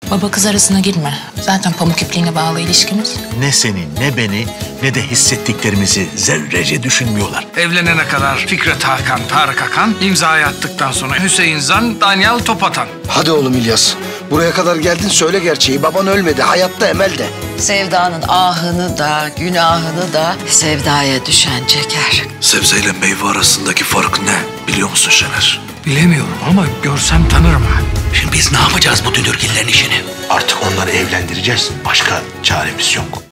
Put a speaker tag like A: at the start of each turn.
A: Baba kız arasına girme. Zaten pamuk ipliğine bağlı ilişkimiz.
B: Ne seni, ne beni, ne de hissettiklerimizi zerrece düşünmüyorlar.
C: Evlenene kadar Fikret Hakan, Tarık Akan, imzayı attıktan sonra Hüseyin Zan, Danyal Topatan.
D: Hadi oğlum İlyas. Buraya kadar geldin, söyle gerçeği. Baban ölmedi, hayatta, Emel de.
E: Sevdanın ahını da günahını da sevdaya düşen çeker.
F: Sebze ile meyve arasındaki fark ne biliyor musun Şener?
C: Bilemiyorum ama görsem tanırım ha.
B: Şimdi biz ne yapacağız bu dünürgillerin işini? Artık onları evlendireceğiz. Başka çaremiz yok.